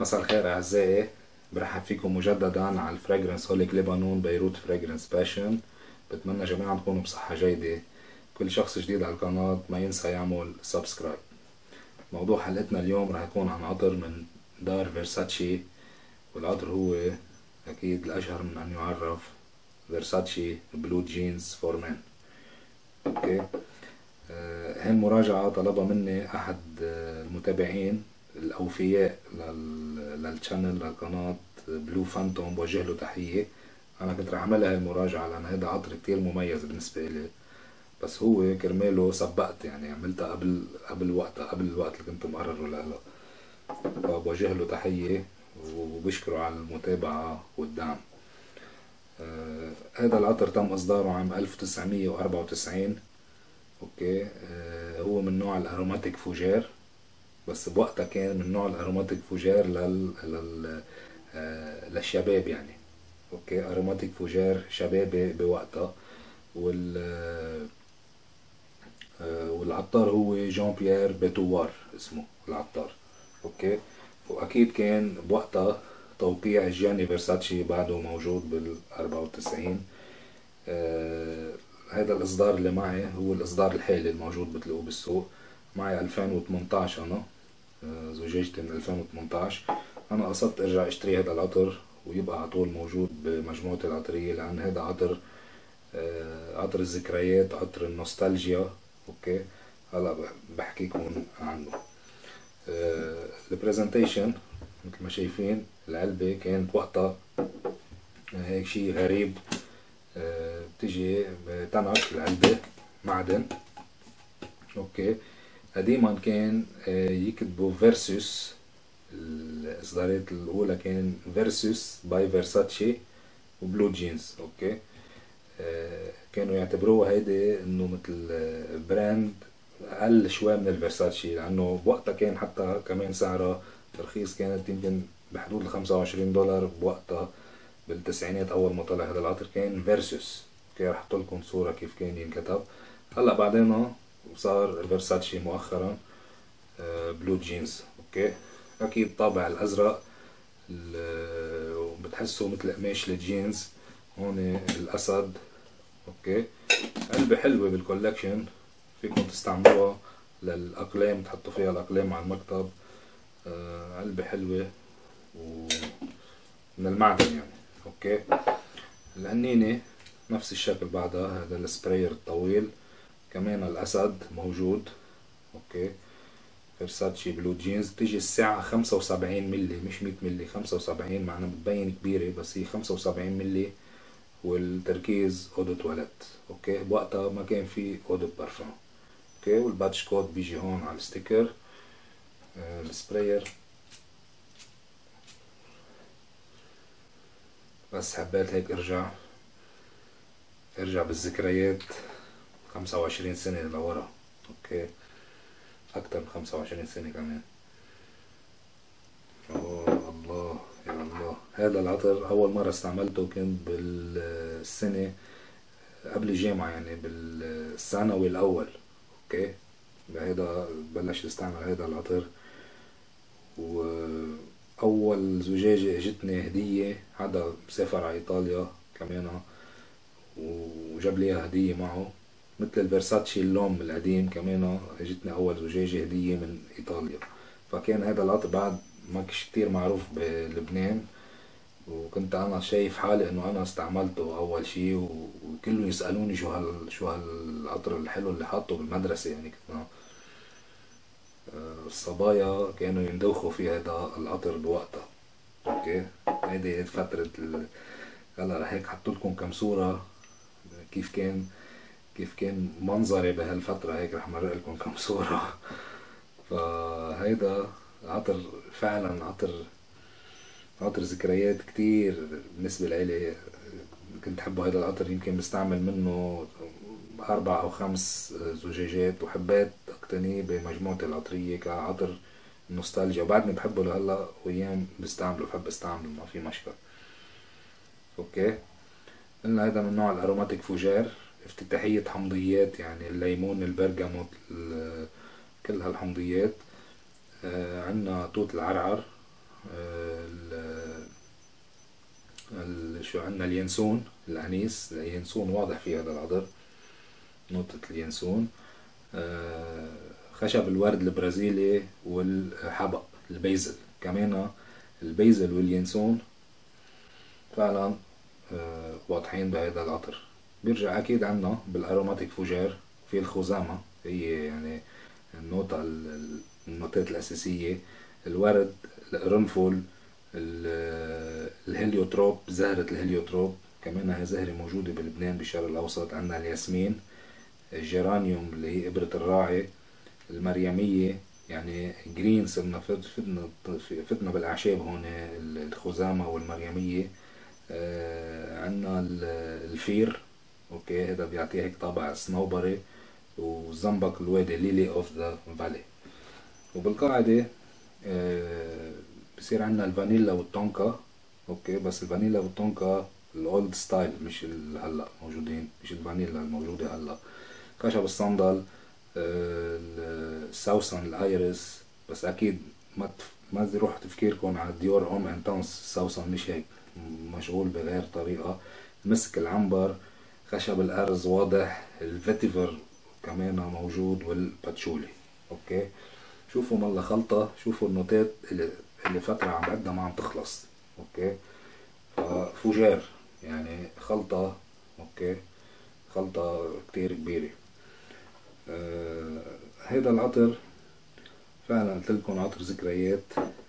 مساء الخير أعزائي، برحب فيكم مجددا على الفراجرنس هوليك لبنان بيروت فراجرنس باشن. بتمنى جميعا تكونوا بصحة جيدة. كل شخص جديد على القناة ما ينسى يعمل سبسكرايب. موضوع حلقتنا اليوم راح يكون عن عطر من دار فيرساتشي، والعطر هو أكيد الأشهر من أن يعرف فيرساتشي بلو جينز فور مان. أوكي، هاي المراجعة طلبها مني أحد المتابعين الأوفياء للشانل للقناة بلو فانتوم، بوجه له تحية. أنا كنت رح أعملها هاي المراجعة لأن هيدا عطر كتير مميز بالنسبة لي، بس هو كرماله سبقت، يعني عملتها قبل الوقت اللي كنت مقرره لها، فبوجه له تحية وبشكره على المتابعة والدعم. هذا العطر تم إصداره عام 1994. اوكي، هو من نوع الاروماتيك فوجير، بس بوقتها كان من نوع الاروماتيك فوجير للشباب يعني. اوكي، اروماتيك فوجير شبابي بوقتها. وال والعطار هو جون بيير بيتوار اسمه العطار. اوكي، واكيد كان بوقتها توقيع جياني فيرساتشي بعده موجود بال 94. هذا الاصدار اللي معي هو الاصدار الحالي الموجود بتلاقوه بالسوق. معي 2018 انا، زجاجتي من 2018. انا قصدت ارجع اشتري هذا العطر ويبقى على طول موجود بمجموعتي العطرية، لان هذا عطر عطر الذكريات، عطر النوستالجيا. اوكي، هلا بحكيكم عنه. البرزنتيشن مثل ما شايفين، العلبة كانت وقتها هيك شي غريب. بتجي بتنك العلبة معدن. اوكي، قديما كان يكتبوا فيرسوس. الاصدارات الاولى كان فيرسوس باي فيرساتشي وبلو جينز. اوكي، كانوا يعتبروها هيدي انه مثل براند اقل شوي من الفيرساتشي، لانه بوقتها كان حتى كمان سعرها رخيص، كانت يمكن بحدود ال $25 بوقتها بالتسعينات. اول ما طلع هذا العطر كان فيرسوس. اوكي، رح احط لكم صورة كيف كان ينكتب. هلا بعدين صار فيرساتشي مؤخرا بلو جينز. اوكي، اكيد طابع الازرق وبتحسه مثل قماش الجينز. هون الاسد. اوكي، علبة حلوة بالكولكشن، فيكم تستعملوها للاقلام، تحطوا فيها الاقلام على المكتب. علبة حلوة ومن المعدن يعني. اوكي، القنينة نفس الشكل بعدها، هذا السبراير الطويل، كمان الاسد موجود. اوكي، فيرساتشي بلو جينز. بتيجي الساعة 75 ملي مش 100 ملي، 75 معنا بتبين كبيرة بس هي 75 ملي. والتركيز اودو تواليت. اوكي، بوقتها ما كان في اودو بارفان. اوكي، والباتش كود بيجي هون على الستيكر. السبراير بس حبيت هيك ارجع بالذكريات 25 سنة لورا. اوكي، اكتر من 25 سنة كمان. اوه الله يا الله، هذا العطر اول مرة استعملته كنت بالسنة قبل الجامعة، يعني بالثانوي الاول. اوكي، بهيدا بلشت استعمل هيدا العطر. واول زجاجة اجتني هدية، حدا مسافر على ايطاليا كمان وجاب لي اياها هدية معه، مثل الفيرساتشي اللوم القديم كمان اجتني اول زجاجة هدية من ايطاليا. فكان هذا العطر بعد ما كش كتير معروف بلبنان، وكنت انا شايف حالي انه انا استعملته اول شي، وكلهم يسألوني شو هالعطر الحلو اللي حاطه بالمدرسة. يعني كنا الصبايا كانوا يندوخوا في هذا العطر بوقتها. اوكي، هيدي فترة هلا رح هيك حط لكم كم صورة كيف كان منظري بهالفترة. هيك رح مرق لكم كم صورة. فهيدا عطر فعلا عطر ذكريات كتير بالنسبة لإلي. كنت أحبه هيدا العطر، يمكن بستعمل منه 4 أو 5 زجاجات، وحبيت أقتنيه بمجموعتي العطرية كعطر نوستالجيا، وبعدني بحبه لهلا، وأيام بحب استعمله، ما في مشكلة. أوكي، قلنا هيدا من نوع الأروماتيك فوجير، افتتاحية حمضيات يعني الليمون، البرغموت، كل هالحمضيات. عنا توت العرعر، شو عندنا اليانسون الأنيس، اليانسون واضح في هذا العطر، نقطة اليانسون. خشب الورد البرازيلي والحبق البيزل كمان. البيزل واليانسون فعلا واضحين بهذا العطر. بيرجع اكيد عنا بالاروماتيك فوجير في الخزامة، هي يعني النوتات الاساسية، الورد، القرنفل، الهليوتروب، زهرة الهليوتروب كمان هي زهرة موجودة بلبنان بالشرق الاوسط. عنا الياسمين، الجيرانيوم اللي هي ابرة الراعي، المريمية يعني جرين. صرنا فتنا بالاعشاب هون، الخزامة والمريمية. عنا الفير، اوكي، هذا بيعطيه هيك طابع صنوبري. وزنبق الوادي، ليلي اوف ذا فالي. وبالقاعدة بصير عنا الفانيلا والتونكا، اوكي، بس الفانيلا والتونكا الاولد ستايل، مش هلا موجودين، مش الفانيلا الموجودة هلا. خشب الصندل، السوسن، الايرس، بس اكيد ما يروح تفكيركم على ديور هوم انتونس، السوسن مش هيك، مشغول بغير طريقة. مسك العنبر، خشب الأرز واضح، الفيتيفر كمان موجود، والباتشولي. اوكي، شوفوا ملا خلطة، شوفوا النوتات اللي فترة عم بعدها ما عم تخلص. اوكي، ففوجير يعني خلطة، اوكي، خلطة كتير كبيرة. هيدا العطر فعلا قلتلكن عطر ذكريات.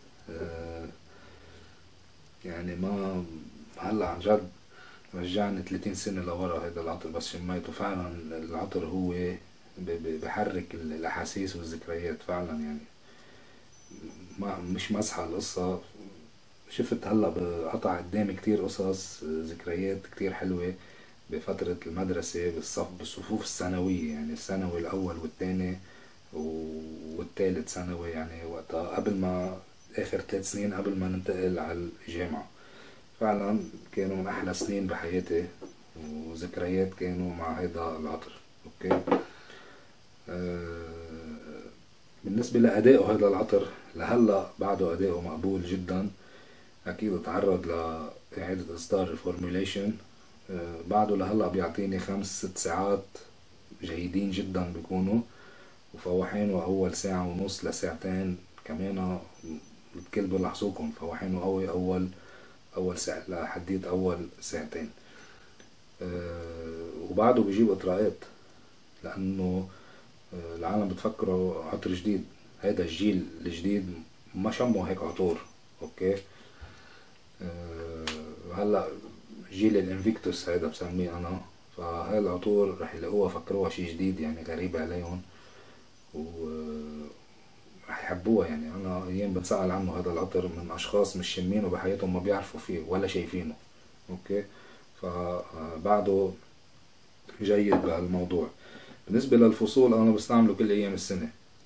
يعني ما هلا عن جد رجعني 30 سنة لورا هيدا العطر بس شميته. فعلا العطر هو بحرك الأحاسيس والذكريات فعلا يعني. ما مش مزحة القصة. شفت هلا بقطع قدامي كتير قصص ذكريات كتير حلوة بفترة المدرسة، بالصفوف الثانوية، يعني الثانوي الأول والثاني والثالث ثانوي، يعني وقتها قبل ما آخر 3 سنين قبل ما ننتقل على الجامعة. فعلا كانوا من أحلى سنين بحياتي، وذكريات كانوا مع هيدا العطر. أوكي. بالنسبة لأدائه هيدا العطر لهلا بعده أدائه مقبول جدا. أكيد تعرض لإعادة إصدار الفورميوليشن. بعده لهلا بيعطيني 5-6 ساعات جيدين جدا بيكونوا، وفواحينه أول ساعة ونص لساعتين كمان. الكل بلاحظوكم فواحينه قوي أول ساعة لحديت أول ساعتين. وبعده بيجيب إطراءات، لأنه العالم بتفكره عطر جديد. هيدا الجيل الجديد ما شموا هيك عطور. اوكي. هلا جيل الانفيكتوس هيدا بسميه انا، فهاي العطور رح يلاقوها فكروها شي جديد يعني غريب عليهم، و رح يحبوها. يعني انا ايام بتسأل عنه هذا العطر من اشخاص مش شمينه بحياتهم، ما بيعرفوا فيه ولا شايفينه. اوكي، فبعده جيد بهالموضوع. بالنسبة للفصول انا بستعمله كل ايام السنة،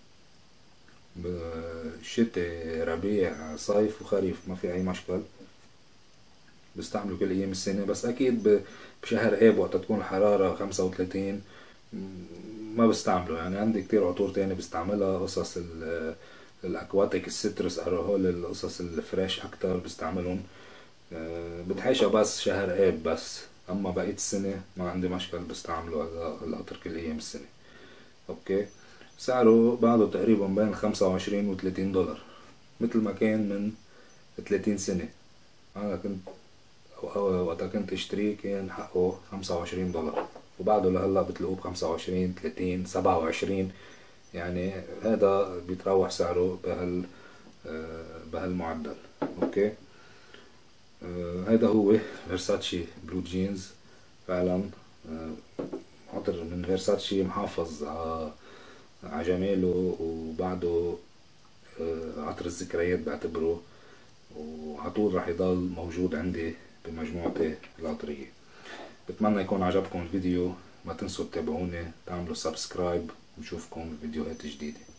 شتاء، ربيع، صيف، وخريف، ما في اي مشكل. بستعمله كل ايام السنة. بس اكيد بشهر اب وقت تكون الحرارة 35 ما بستعمله. يعني عندي كتير عطور تاني بستعملها، قصص الاكواتيك، السيترس، ارهول، القصص الفريش اكتر بستعملهم. بتحيشها بس شهر اب بس، اما بقية السنة ما عندي مشكل بستعمله هذا العطر كل ايام السنة. اوكي. سعره بعده تقريبا بين 25 و30 دولار، مثل ما كان من 30 سنة. انا كنت وقتها كنت اشتريه كان حقه 25 دولار، وبعده لهلا بتلاقوه ب25، 30، 27. يعني هذا بيتراوح سعره بهالمعدل. اوكي. هذا هو فيرساتشي بلو جينز. فعلا عطر من فيرساتشي محافظ على جماله، وبعده عطر الذكريات بعتبره، وعطول رح يضل موجود عندي بمجموعتي العطرية. بتمنى يكون عجبكم الفيديو. ما تنسوا تتابعوني، تعملوا سبسكرايب، ونشوفكم بفيديوهات جديدة.